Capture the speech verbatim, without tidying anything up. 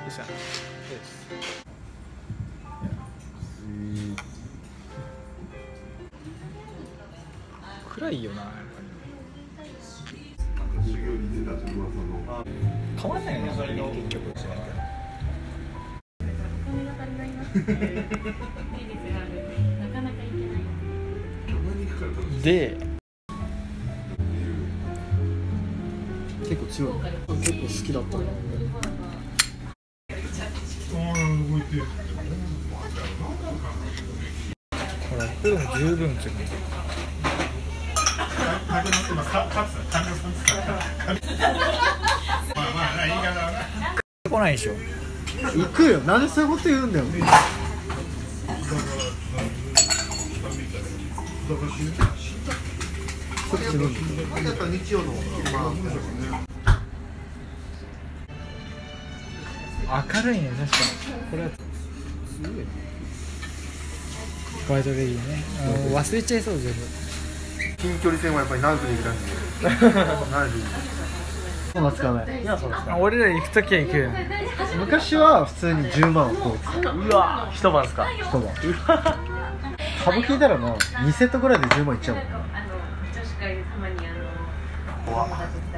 くさん。そうです。暗いよな、やっぱり。変わんないよね、結局。で、結構強い。結構好きだった。ほら、これでも十分強い。来ないでしょ。 行くよ。なんでそういうこと言うんだよ。そっちの。やっぱ日曜の。 明るいね、確かに。これは。ホワイトレディね。忘れちゃいそう、全部。 近距離戦はやっぱりナイフで行きたいんですよ。ナイフ。そんな使わない。いや、そうですか。 俺ら行くときは行くよ。 昔は普通にじゅうまんをこう。 うわ、一晩ですか。 一晩。株聞いたらもうにセットぐらいでじゅうまんいっちゃうもん。 怖っ。